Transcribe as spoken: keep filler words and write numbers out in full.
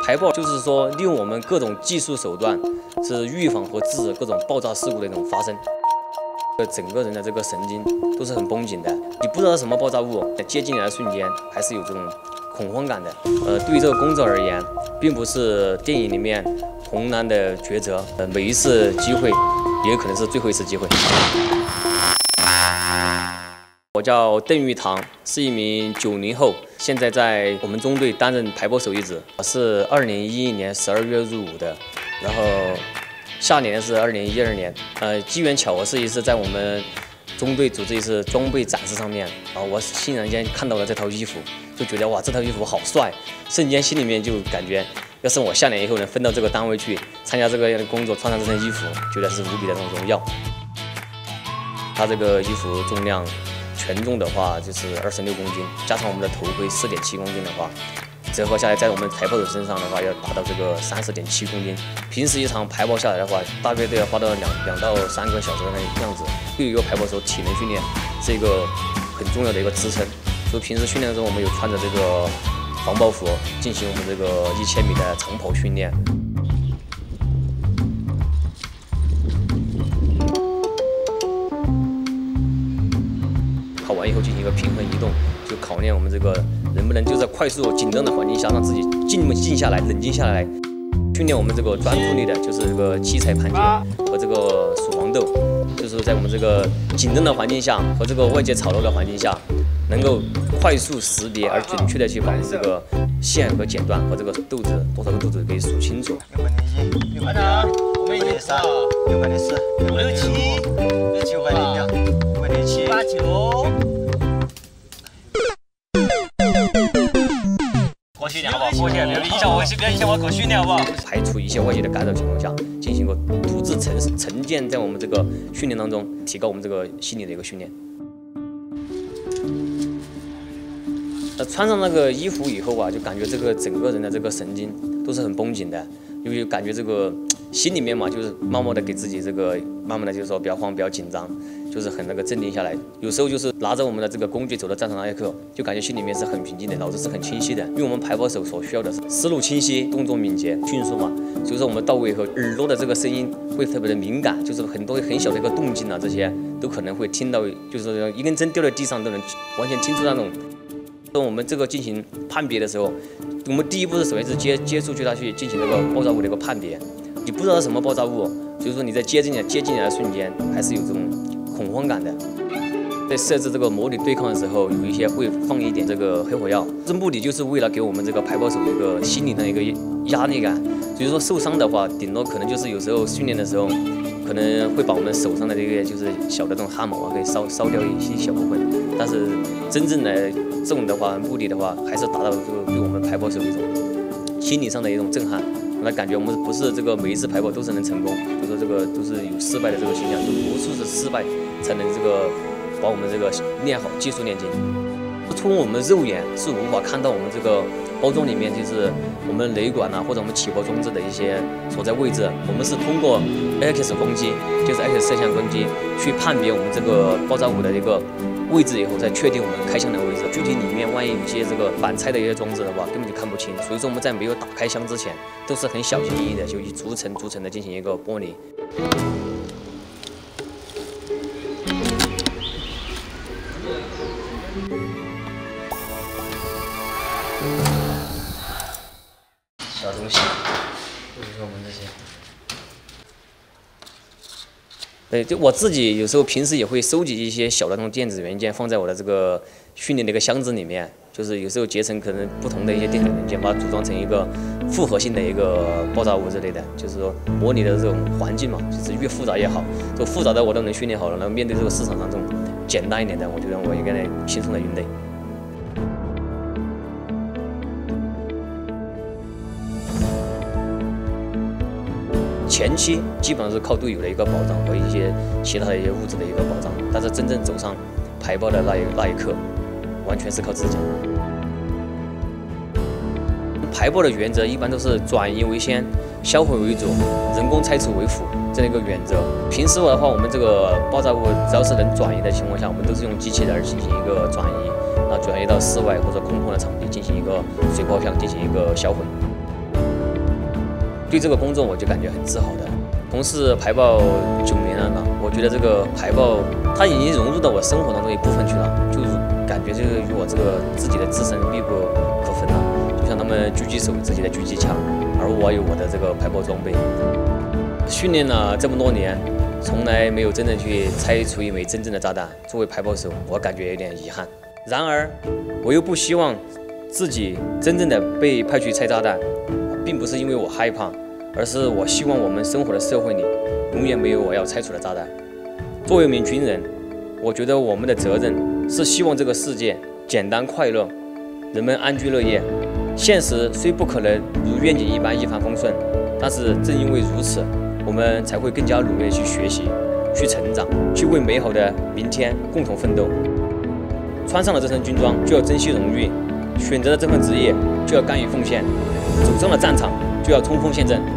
排爆就是说利用我们各种技术手段，是预防和制止各种爆炸事故的一种发生。整个人的这个神经都是很绷紧的，你不知道什么爆炸物接近你的瞬间，还是有这种恐慌感的。呃，对于这个工作而言，并不是电影里面红蓝的抉择，呃，每一次机会也有可能是最后一次机会。我叫邓玉堂，是一名九零后，现在在我们中队担任排爆手一职。我是二零一一年十二月入伍的，然后下年是二零一二年。呃，机缘巧合是一次在我们中队组织一次装备展示上面，啊，我欣然间看到了这套衣服，就觉得哇，这套衣服好帅，瞬间心里面就感觉，要是我下年以后能分到这个单位去参加这个样的工作，穿上这身衣服，觉得是无比的那种荣耀。它这个衣服重量。全重的话就是二十六公斤，加上我们的头盔四点七公斤的话，折合下来，在我们排爆手身上的话，要达到这个三十点七公斤。平时一场排爆下来的话，大约都要花到两两到三个小时的样子。对于一个排爆手，体能训练是一个很重要的一个支撑。所以平时训练中，我们有穿着这个防爆服进行我们这个一千米的长跑训练。跑完以后进行一个平衡移动，就考验我们这个能不能就在快速紧张的环境下，让自己静静下来、冷静下来，训练我们这个专注力的，就是这个七彩盘结和这个数黄豆，就是在我们这个紧张的环境下和这个外界吵闹的环境下，能够快速识别而准确的去把这个线和剪断和这个豆子多少个豆子给数清楚。 六百零一，六百零二，五百零三，六百零四，六百零七，六百零六，六百零七，八九。过训练好不好？过训练，别影响我，别影响我搞训练好不好？ 排除一切外界的干扰情况下，进行一个独自沉沉淀在我们这个训练当中，提高我们这个心理的一个训练。呃，穿上那个衣服以后啊，就感觉这个整个人的这个神经都是很绷紧的，因为感觉这个心里面嘛，就是慢慢的给自己这个慢慢的就是说不要慌，不要紧张，就是很那个镇定下来。有时候就是拿着我们的这个工具走到战场那一刻，就感觉心里面是很平静的，脑子是很清晰的。因为我们排爆手所需要的是思路清晰、动作敏捷、迅速嘛，所以说我们到位以后，耳朵的这个声音会特别的敏感，就是很多很小的一个动静啊，这些都可能会听到，就是说一根针掉在地上都能完全听出那种。当我们这个进行判别的时候，我们第一步是首先是接接触去它去进行这个爆炸物的一个判别。你不知道什么爆炸物，所以说你在接近你接近你的瞬间，还是有这种恐慌感的。在设置这个模拟对抗的时候，有一些会放一点这个黑火药，这目的就是为了给我们这个排爆手一个心理的一个压力感。所以说受伤的话，顶多可能就是有时候训练的时候，可能会把我们手上的这个就是小的这种汗毛啊，给烧烧掉一些小部分。但是真正的这种的话，目的的话，还是达到这个对我们排爆手一种心理上的一种震撼。那感觉我们不是这个每一次排爆都是能成功，就说这个都是有失败的这个现象，就无数次失败才能这个把我们这个练好，技术练精。从我们肉眼是无法看到我们这个包装里面就是我们雷管啊或者我们起火装置的一些所在位置，我们是通过 X 光机，就是 X 摄像光机去判别我们这个爆炸物的一个位置以后，再确定我们开枪的位置。具体里面万一有些这个反拆的一些装置的话，根本就看不清。所以说我们在没有打开箱之前，都是很小心翼翼的，就以逐层逐层的进行一个剥离。小东西，就是我们这些。对，就我自己有时候平时也会收集一些小的那种电子元件，放在我的这个训练的一个箱子里面。就是有时候结成可能不同的一些电子元件，把它组装成一个复合性的一个爆炸物之类的。就是说模拟的这种环境嘛，就是越复杂越好。这复杂的我都能训练好了，然后面对这个市场上这种简单一点的，我觉得我应该能轻松的应对。前期基本上是靠队友的一个保障和一些其他的一些物质的一个保障，但是真正走上排爆的那一那一刻，完全是靠自己。排爆的原则一般都是转移为先，销毁为主，人工拆除为辅这样一个原则。平时的话，我们这个爆炸物只要是能转移的情况下，我们都是用机器人进行一个转移，啊，转移到室外或者空旷的场地进行一个水炮枪进行一个销毁。 对这个工作我就感觉很自豪的。从事排爆九年了嘛，我觉得这个排爆它已经融入到我生活当中一部分去了，就感觉这个与我这个自己的自身密不可分了。就像他们狙击手有自己的狙击枪，而我有我的这个排爆装备。训练了这么多年，从来没有真正去拆除一枚真正的炸弹。作为排爆手，我感觉有点遗憾。然而，我又不希望自己真正的被派去拆炸弹，并不是因为我害怕，而是我希望我们生活的社会里永远没有我要拆除的炸弹。作为一名军人，我觉得我们的责任是希望这个世界简单快乐，人们安居乐业。现实虽不可能如愿景一般一帆风顺，但是正因为如此，我们才会更加努力去学习、去成长、去为美好的明天共同奋斗。穿上了这身军装，就要珍惜荣誉；选择了这份职业，就要甘于奉献；走上了战场，就要冲锋陷阵。